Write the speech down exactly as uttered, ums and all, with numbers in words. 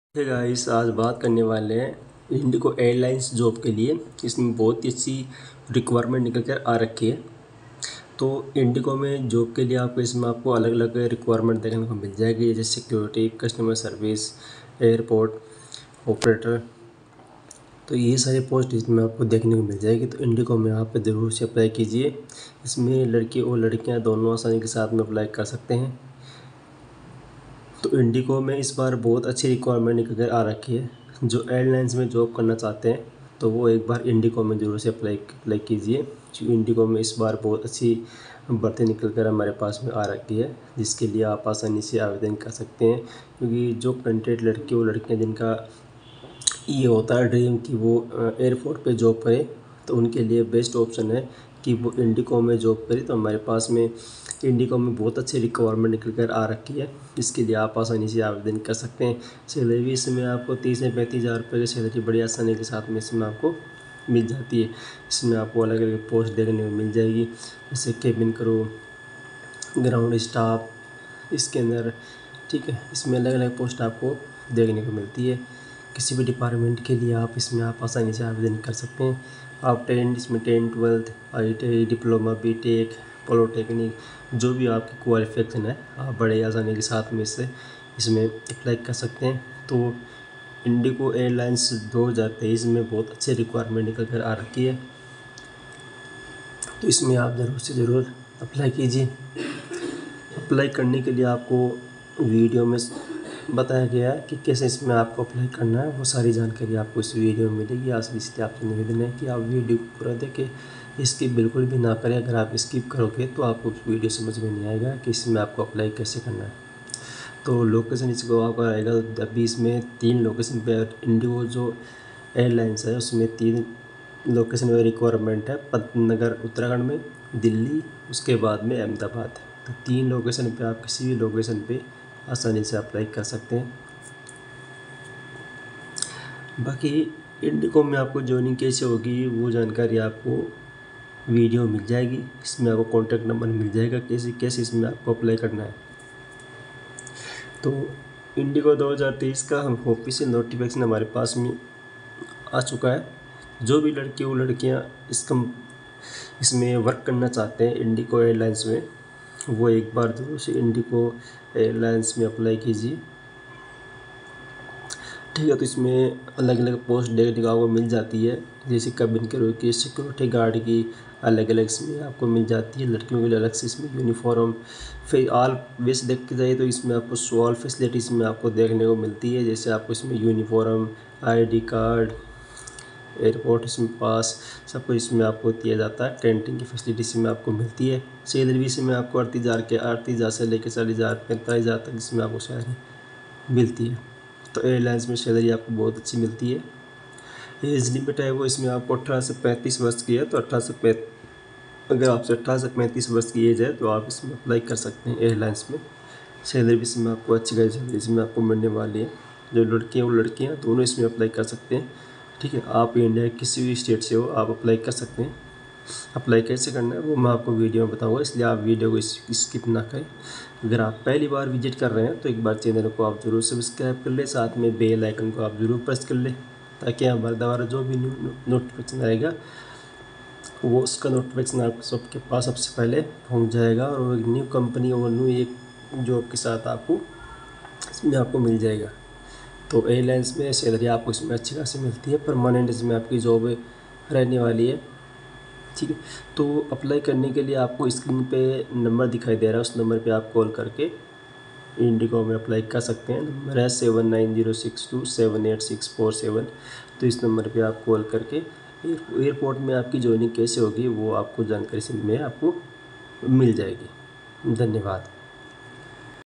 Hey guys, आज बात करने वाले हैं इंडिगो एयरलाइंस जॉब के लिए। इसमें बहुत ही अच्छी रिक्वायरमेंट निकल कर आ रखी है। तो इंडिगो में जॉब के लिए आपको इसमें आपको अलग अलग रिक्वायरमेंट देखने को मिल जाएगी, जैसे security, customer service, airport operator. तो ये सारे पोस्ट इसमें आपको देखने को मिल जाएगी। तो इंडिगो में आप ज़रूर से अप्लाई कीजिए। इसमें लड़के और लड़कियाँ दोनों आसानी के साथ में अप्लाई कर सकते हैं। तो इंडिगो में इस बार बहुत अच्छी रिक्वायरमेंट निकल कर आ रखी है। जो एयरलाइंस में जॉब करना चाहते हैं तो वो एक बार इंडिगो में ज़रूर से अप्लाई अप्लाई कीजिए। क्योंकि इंडिगो में इस बार बहुत अच्छी भर्ती निकल कर हमारे पास में आ रखी है, जिसके लिए आप आसानी से आवेदन कर सकते हैं। क्योंकि जो कैंडिडेट लड़के और लड़कियाँ जिनका ये होता है ड्रीम कि वो एयरपोर्ट पे जॉब करें, तो उनके लिए बेस्ट ऑप्शन है कि वो इंडिगो में जॉब करें। तो हमारे पास में इंडिगो में बहुत अच्छी रिक्वायरमेंट निकल कर आ रखी है, इसके लिए आप आसानी से आवेदन कर सकते हैं। सैलरी भी इसमें आपको तीस से पैंतीस हज़ार रुपये की सैलरी बड़ी आसानी के साथ में इसमें आपको मिल जाती है। इसमें आपको अलग अलग पोस्ट देखने को मिल जाएगी, जैसे केबिन क्रू, ग्राउंड स्टाफ, इसके अंदर ठीक है। इसमें अलग अलग पोस्ट आपको देखने को मिलती है। किसी भी डिपार्टमेंट के लिए आप इसमें आप आसानी से आवेदन कर सकते हैं। आप टेंथ इसमें tenth twelfth I T I diploma B tech polytechnic जो भी आपकी क्वालिफिकेशन है, आप बड़े आसानी के साथ में इससे इसमें अप्लाई कर सकते हैं। तो इंडिगो एयरलाइंस दो हज़ार तेईस में बहुत अच्छे रिक्वायरमेंट निकल कर आ रखी है। तो इसमें आप ज़रूर से ज़रूर अप्लाई कीजिए। अप्लाई करने के लिए आपको वीडियो में बताया गया है कि कैसे इसमें आपको अप्लाई करना है, वो सारी जानकारी आपको इस वीडियो में मिलेगी। आज इसलिए आपसे निवेदन है कि आप वीडियो को पूरा देखें, स्किप बिल्कुल भी ना करें। अगर आप स्किप करोगे तो आपको वीडियो समझ में नहीं आएगा कि इसमें आपको अप्लाई कैसे करना है। तो लोकेशन इसको आपका आएगा, अभी इसमें तीन लोकेशन पे इंडिगो जो एयरलाइंस है उसमें तीन लोकेशन में रिक्वायरमेंट है। पंतनगर उत्तराखंड में, दिल्ली, उसके बाद में अहमदाबाद। तो तीन लोकेशन पे आप किसी भी लोकेशन पे आसानी से अप्लाई कर सकते हैं। बाकी इंडिगो में आपको ज्वाइनिंग कैसे होगी वो जानकारी आपको वीडियो मिल जाएगी। इसमें आपको कॉन्टैक्ट नंबर मिल जाएगा कैसे कैसे इसमें आपको अप्लाई करना है। तो इंडिगो दो हज़ार तेईस का हम ऑफिशियल नोटिफिकेशन हमारे पास में आ चुका है। जो भी लड़के और लड़कियां इस कम इसमें वर्क करना चाहते हैं इंडिगो एयरलाइंस में, वो एक बार जरूर से इंडिगो एयरलाइंस में अप्लाई कीजिए। ठीक है। तो इसमें अलग अलग पोस्ट देखने को आपको मिल जाती है, जैसे कैबिन क्रू की, सिक्योरिटी गार्ड की, अलग अलग इसमें आपको मिल जाती है। लड़कियों के लिए अलग से इसमें यूनिफॉर्म, फिर ऑल वैसे देख के जाइए तो इसमें आपको ऑल फैसिलिटीज़ में आपको देखने को मिलती है। जैसे आपको इसमें यूनिफॉर्म, आईडी कार्ड, एयरपोर्ट इसमें पास, सब कुछ इसमें आपको दिया जाता है। कैंटीन की फैसिलिटी इसमें आपको मिलती है। सैलरी भी इसमें आपको अड़तीस हज़ार के अड़तीस हज़ार से लेकर चालीस हज़ार पैंतालीस हज़ार तक इसमें आपको सैलरी मिलती है। तो एयरलाइंस में सैलरी आपको बहुत अच्छी मिलती है। एज लिमिट है वो इसमें आपको अठारह से पैंतीस वर्ष की है। तो अठारह से पैं अगर आपसे अठारह से पैंतीस वर्ष की एज है तो आप इसमें अप्लाई कर सकते हैं एयरलाइंस में। सैलरी भी इसमें आपको अच्छी खासी सैलरी इसमें आपको मिलने वाली है। जो लड़के और लड़कियाँ दोनों इसमें अप्लाई कर सकते हैं। ठीक है। आप इंडिया के किसी भी स्टेट से हो आप अप्लाई कर सकते हैं। अप्लाई कैसे करना है वो मैं आपको वीडियो में बताऊंगा, इसलिए आप वीडियो को स्किप ना करें। अगर आप पहली बार विजिट कर रहे हैं तो एक बार चैनल को आप ज़रूर सब्सक्राइब कर लें, साथ में बेल आइकन को आप ज़रूर प्रेस कर लें, ताकि हमारे द्वारा जो भी नोटिफिकेशन आएगा वो उसका नोटिफिकेशन आपको सबके पास सबसे पहले पहुंच जाएगा। और वो एक न्यू कंपनी और न्यू एक जॉब के साथ आपको इसमें आपको मिल जाएगा। तो एयरलाइंस में सैलरी आपको इसमें अच्छी खासी मिलती है। परमानेंट इसमें आपकी जॉब रहने वाली है। ठीक है। तो अप्लाई करने के लिए आपको स्क्रीन पे नंबर दिखाई दे रहा है, उस नंबर पे आप कॉल करके इंडिगो में अप्लाई कर सकते हैं। नंबर है seven nine zero six two seven eight six four seven. तो इस नंबर पे आप कॉल करके एयरपोर्ट में आपकी ज्वाइनिंग कैसे होगी वो आपको जानकारी में आपको मिल जाएगी। धन्यवाद।